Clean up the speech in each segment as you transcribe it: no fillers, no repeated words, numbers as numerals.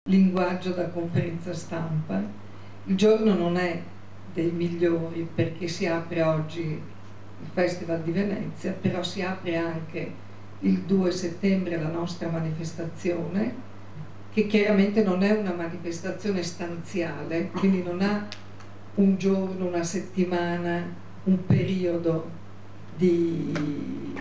linguaggio da conferenza stampa. Il giorno non è dei migliori perché si apre oggi il Festival di Venezia, però si apre anche il 2 settembre la nostra manifestazione, che chiaramente non è una manifestazione stanziale, quindi non ha un giorno, una settimana, un periodo di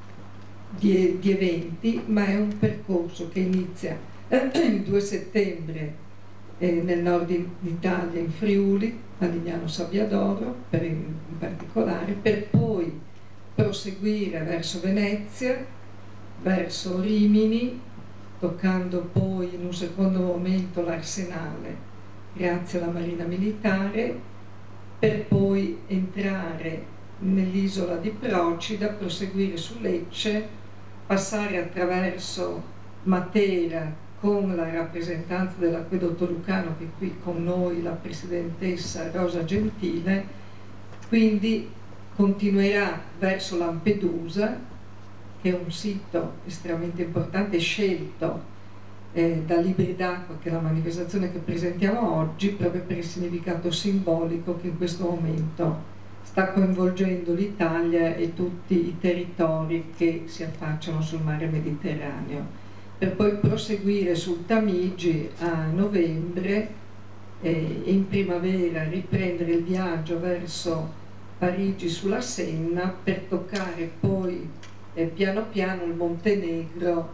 eventi, ma è un percorso che inizia il 2 settembre nel nord d'Italia, in Friuli, a Lignano Sabbiadoro in particolare, per poi proseguire verso Venezia, verso Rimini, toccando poi in un secondo momento l'Arsenale grazie alla Marina Militare, per poi entrare nell'isola di Procida, proseguire su Lecce, passare attraverso Matera con la rappresentanza dell'Acquedotto Lucano, che è qui con noi la presidentessa Rosa Gentile, quindi continuerà verso Lampedusa, che è un sito estremamente importante scelto da Libri d'Acqua, che è la manifestazione che presentiamo oggi, proprio per il significato simbolico che in questo momento sta coinvolgendo l'Italia e tutti i territori che si affacciano sul mare Mediterraneo, per poi proseguire sul Tamigi a novembre e in primavera riprendere il viaggio verso Parigi sulla Senna, per toccare poi piano piano il Montenegro,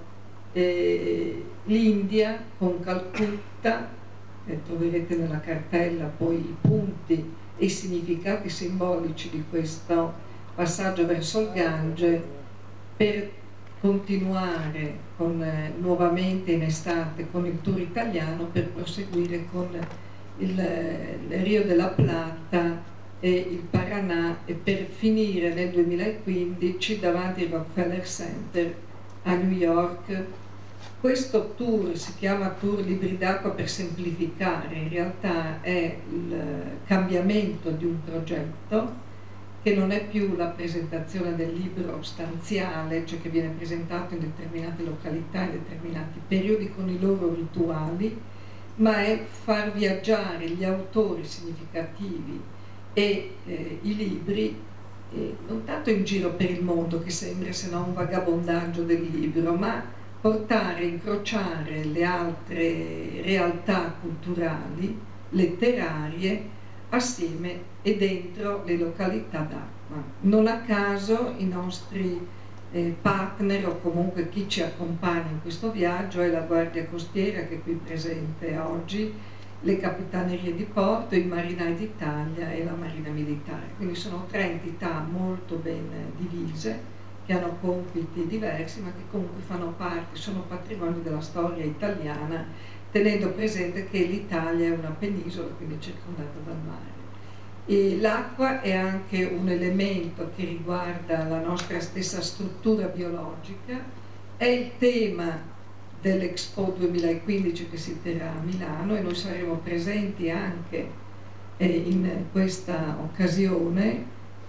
l'India con Calcutta. Troverete nella cartella poi i punti e i significati simbolici di questo passaggio verso il Gange, per continuare nuovamente in estate con il tour italiano, per proseguire con il Rio della Plata e il Paraná, e per finire nel 2015 davanti al Rockefeller Center a New York. Questo tour si chiama Tour Libri d'Acqua per semplificare, in realtà è il cambiamento di un progetto che non è più la presentazione del libro stanziale, cioè che viene presentato in determinate località, in determinati periodi con i loro rituali, ma è far viaggiare gli autori significativi e i libri non tanto in giro per il mondo, che sembra se no un vagabondaggio del libro, ma portare, incrociare le altre realtà culturali, letterarie, assieme e dentro le località d'acqua. Non a caso i nostri partner, o comunque chi ci accompagna in questo viaggio, è la Guardia Costiera, che è qui presente oggi, le Capitanerie di Porto, i Marinai d'Italia e la Marina Militare. Quindi sono tre entità molto ben divise, che hanno compiti diversi, ma che comunque fanno parte, sono patrimonio della storia italiana, tenendo presente che l'Italia è una penisola, quindi circondata dal mare. E l'acqua è anche un elemento che riguarda la nostra stessa struttura biologica, è il tema dell'Expo 2015 che si terrà a Milano, e noi saremo presenti anche in questa occasione.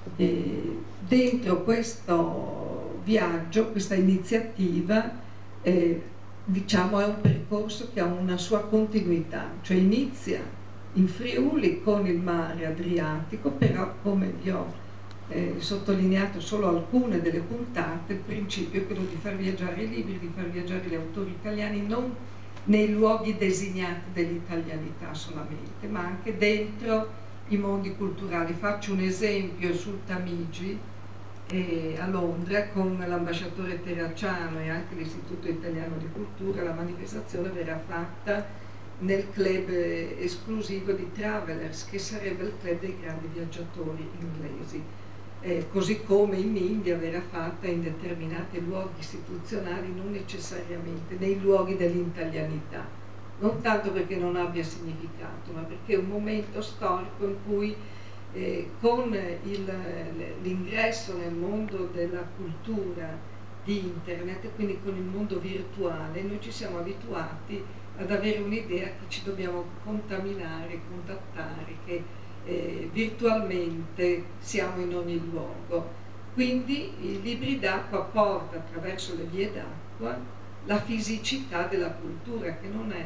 Dentro questo viaggio, questa iniziativa, diciamo, è un percorso che ha una sua continuità, cioè inizia in Friuli con il mare Adriatico, però come vi ho sottolineato solo alcune delle puntate, il principio è quello di far viaggiare i libri, di far viaggiare gli autori italiani non nei luoghi designati dell'italianità solamente, ma anche dentro i mondi culturali. Faccio un esempio sul Tamigi a Londra, con l'ambasciatore Terracciano e anche l'Istituto Italiano di Cultura. La manifestazione verrà fatta nel club esclusivo di Travelers, che sarebbe il club dei grandi viaggiatori inglesi, così come in India verrà fatta in determinati luoghi istituzionali, non necessariamente nei luoghi dell'italianità, non tanto perché non abbia significato, ma perché è un momento storico in cui con l'ingresso nel mondo della cultura di internet, e quindi con il mondo virtuale, noi ci siamo abituati ad avere un'idea che ci dobbiamo contaminare, contattare, che virtualmente siamo in ogni luogo. Quindi i libri d'acqua porta attraverso le vie d'acqua la fisicità della cultura, che non è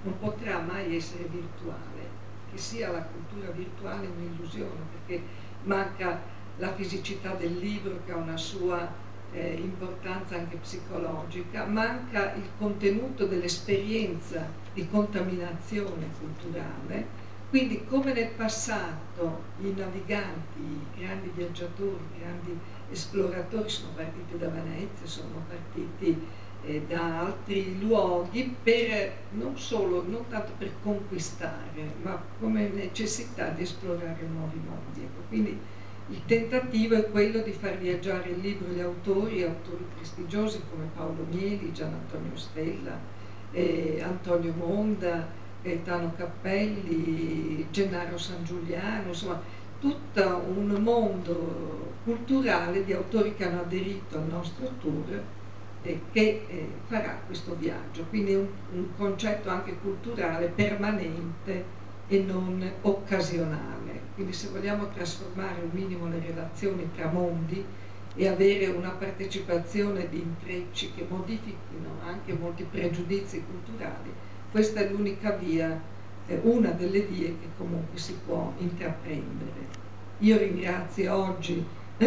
non potrà mai essere virtuale, che sia la cultura virtuale un'illusione, perché manca la fisicità del libro che ha una sua importanza anche psicologica, manca il contenuto dell'esperienza di contaminazione culturale. Quindi come nel passato i naviganti, i grandi viaggiatori, i grandi esploratori sono partiti da Venezia, sono partiti da altri luoghi non tanto per conquistare, ma come necessità di esplorare nuovi mondi. Ecco, quindi il tentativo è quello di far viaggiare il libro gli autori prestigiosi come Paolo Mieli, Gian Antonio Stella, Antonio Monda, Gaetano Cappelli, Gennaro San Giuliano, insomma tutto un mondo culturale di autori che hanno aderito al nostro tour che farà questo viaggio, quindi un concetto anche culturale permanente e non occasionale. Quindi se vogliamo trasformare un minimo le relazioni tra mondi e avere una partecipazione di intrecci che modifichino anche molti pregiudizi culturali, questa è l'unica via, una delle vie che comunque si può intraprendere. Io ringrazio oggi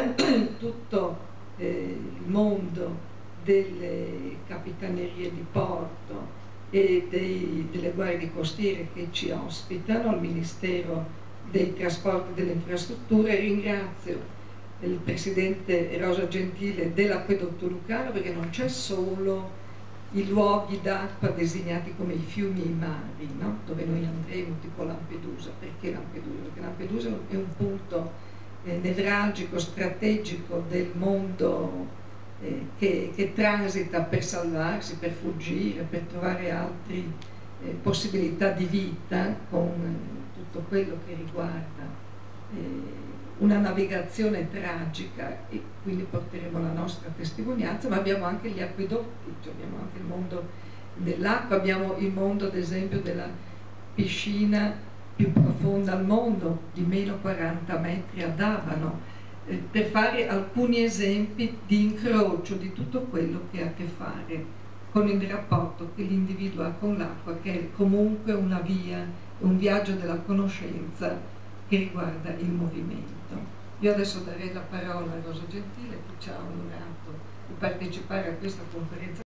tutto il mondo delle capitanerie di porto e delle guardie costiere che ci ospitano, al Ministero dei Trasporti e delle Infrastrutture. Ringrazio il Presidente Rosa Gentile dell'Acquedotto Lucano, perché non c'è solo i luoghi d'acqua designati come i fiumi e i mari, no? Dove noi andremo, tipo Lampedusa. Perché Lampedusa? Perché Lampedusa è un punto nevralgico, strategico del mondo che transita per salvarsi, per fuggire, per trovare altre possibilità di vita, con tutto quello che riguarda una navigazione tragica, e quindi porteremo la nostra testimonianza. Ma abbiamo anche gli acquedotti, cioè abbiamo anche il mondo dell'acqua, abbiamo il mondo ad esempio della piscina più profonda al mondo, di meno 40 metri ad Abano, per fare alcuni esempi di incrocio di tutto quello che ha a che fare con il rapporto che l'individuo ha con l'acqua, che è comunque una via, un viaggio della conoscenza che riguarda il movimento. Io adesso darei la parola a Rosa Gentile, che ci ha onorato di partecipare a questa conferenza